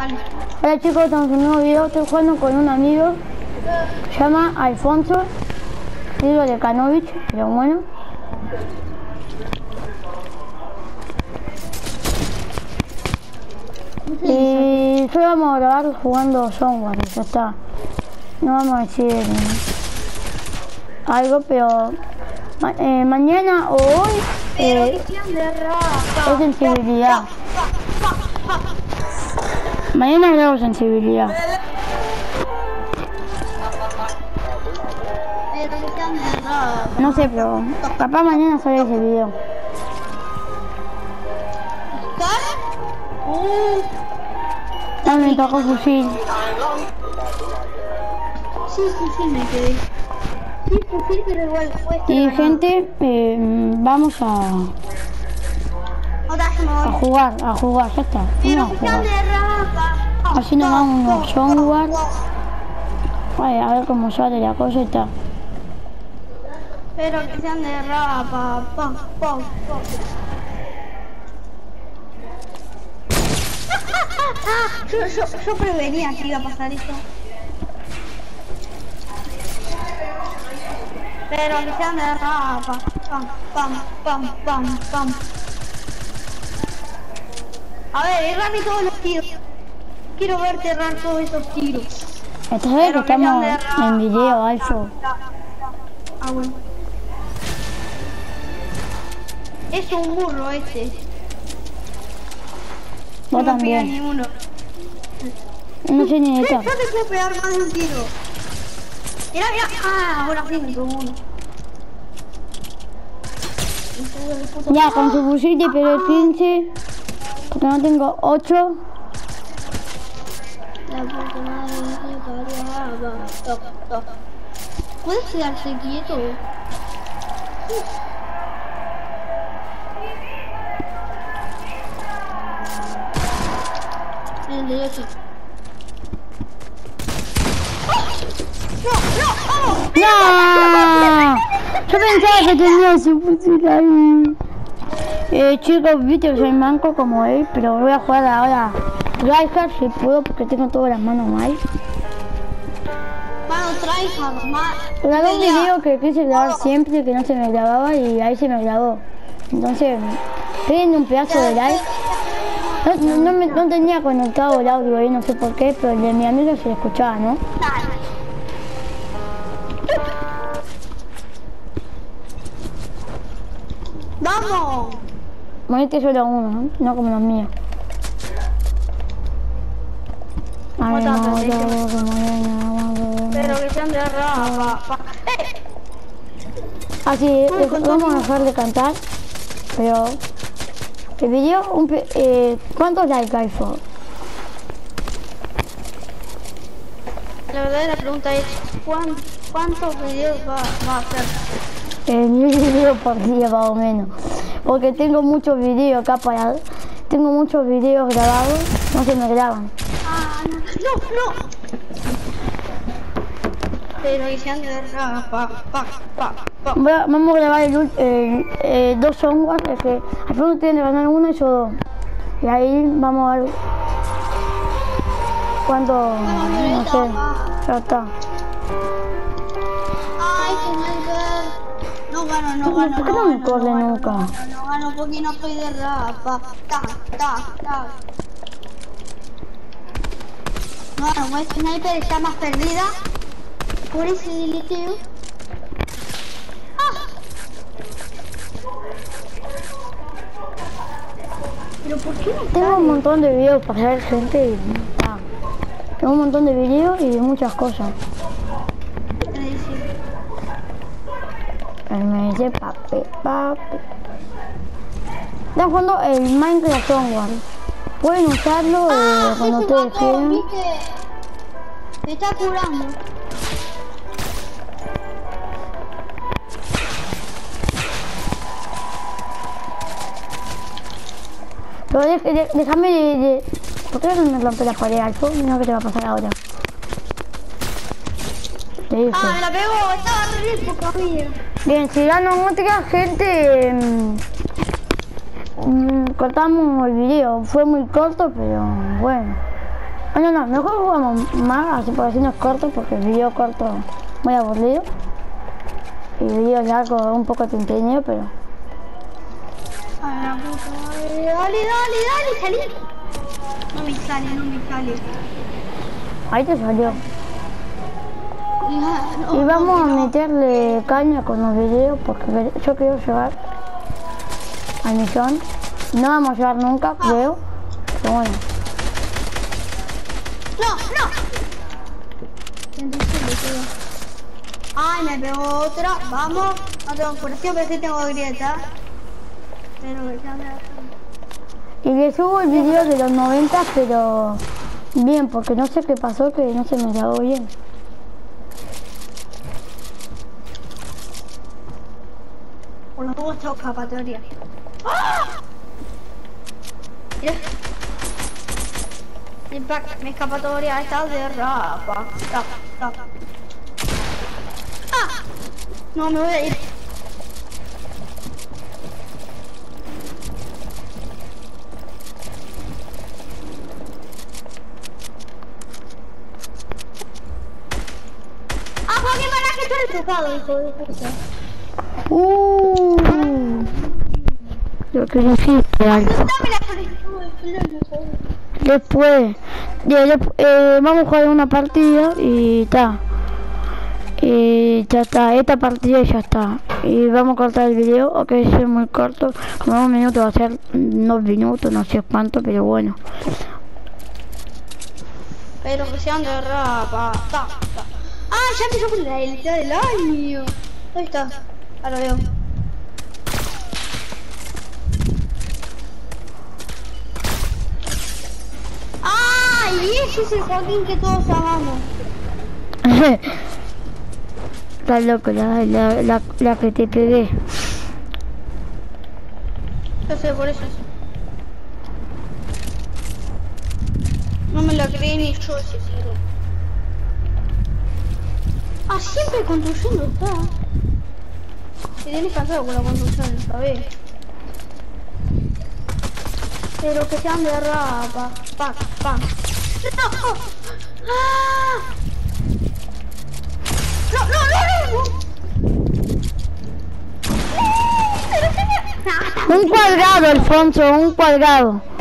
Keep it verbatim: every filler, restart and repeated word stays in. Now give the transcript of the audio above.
Vale. Hola chicos, estamos en un nuevo video. Estoy jugando con un amigo. Se llama Alfonso. Digo de Canovich, pero bueno. Y solo vamos a grabar jugando Software, ya está. No vamos a decir algo, pero ma eh, mañana o hoy eh, es sensibilidad. Mañana grabo sensibilidad. No sé, pero capaz mañana sale ese video. Ah, me tocó fusil. Sí, fusil me quedé. Sí, fusil, pero igual. Y gente, eh, vamos a, a jugar, a jugar, ya está. Vamos a jugar. Así nos vamos unos software. Vale, a ver cómo sale la cosa y está. Pero que sean de rapa, pa, pa, pa. Yo, yo, yo prevenía que iba a pasar esto. Pero que sean de rapa, pam, pam, pam, pam, pam. A ver, errame todos los tiros. Quiero verte errar todos esos tiros. Esta vez que estamos en video, Alfo. Ah, bueno. Es un burro este. Vos no también. Ni uno. No sé ni de qué. Yo te puedo pegar más de un tiro. Mira, mira. Ah, ahora sí me tomó uno. Ya, con su fusil te pegué quince. Porque no tengo ocho. La puta madre, ¿puedes quedarse quieto? treinta y ocho. ¡No! ¡No! ¡No! Yo pensaba que tenía su fusil ahí. Eh, chicos, viste que soy manco como él, pero voy a jugar ahora tryhard si puedo porque tengo todas las manos mal. Mano tryhard, mal. Grabé un video que quise grabar siempre que no se me grababa y ahí se me grabó. Entonces, peguen un pedazo de like. No, no, no, me, no tenía conectado el audio ahí, no sé por qué, pero el de mi amigo se le escuchaba, ¿no? ¡Vamos! Moriste solo uno, ¿no? No como los míos. Ay, no, no, no, pero que sean de rapa. Así, vamos a dejar de cantar, pero el video, un, eh, ¿cuántos likes hay? La verdadera pregunta es, ¿cuán, ¿cuántos videos va, va a hacer? Eh, mil videos por día más o menos, porque tengo muchos videos acá para, tengo muchos videos grabados, no se me graban. Ah, no, no, no. Pero que sean de rapa, pa, pa, pa. Voy a, vamos a grabar el, el, eh, dos software, es que al fondo tienen que ganar uno y yo dos. Y ahí vamos a ver cuánto, no sé, ya está. Ay, que me no gano, no gano, ¿por qué no me corre nunca? No gano, no gano porque no soy de rapa. Ta, ta, ta. No gano, como este sniper está más perdida por ese deleteo. ¡Ah! Pero ¿por qué no Tengo sale? un montón de videos para ver gente y ah, tengo un montón de videos y de muchas cosas. Él me dice papi, papi. Están jugando el Minecraft Software. Pueden usarlo eh, Ah, cuando ese ustedes guapo, quieran. ¿viste? Me está curando. Pero de, de, déjame de, de... ¿Por qué no me rompe la pared, Alfo? No, ¿qué te va a pasar ahora? Te dije. Ah, me la pegó, estaba re poca vida. Bien, si gano otra gente, mmm, cortamos el video. Fue muy corto, pero bueno. Ah, no, no, mejor jugamos más, así por hacernos cortos, porque el video corto muy aburrido. Y el video largo un poco entretenido, pero... A la puta madre. Dale, dale, dale, salí. No me sale, no me sale. Ahí te salió. No, no, Y vamos no, a no. meterle caña con los videos, porque yo quiero llegar al millón. No vamos a llegar nunca, Ah. creo. Pero bueno. No, no. Ay, me pegó otra. Vamos. No tengo curación, pero sí tengo grieta. Pero me llama. Y le subo el video de los noventa, pero bien, porque no sé qué pasó, que no se me grabó bien. Por los juegos tengo escapatoria. ¡Ah! Mira. Impact, mi escapatoria está de rapa. Rapa, rapa. ¡Ah! No, me voy a ir. ¡Ah, Joaquín, para que tú eres tocado, hijo de puta! Uh, lo que hiciste, Alfa. Dame la solicitud del pleno, joder. Después, ya, ya, eh, vamos a jugar una partida y está. Y ya está, esta partida ya está. Y vamos a cortar el video, ok, es muy corto. Como un minuto va a ser dos minutos, no sé cuánto, pero bueno. Pero que sean de rapa. Ta, ta. Ah, ya empezó con la élite del año. Ahí está. Ahora veo. ¡Ah! Y ese es el Joaquín que todos amamos. Está loco la, la, la, la que te pegué. Yo sé, por eso. No me la creí ni yo ese tiro. Ah, siempre construyendo está. Te tienes cansado con la construcción, ¿sabes? Pero que sean de rapa. Pam, pam. ¡No! ¡Oh! ¡Ah! ¡No, no, no, no! Un cuadrado, Alfonso, un cuadrado.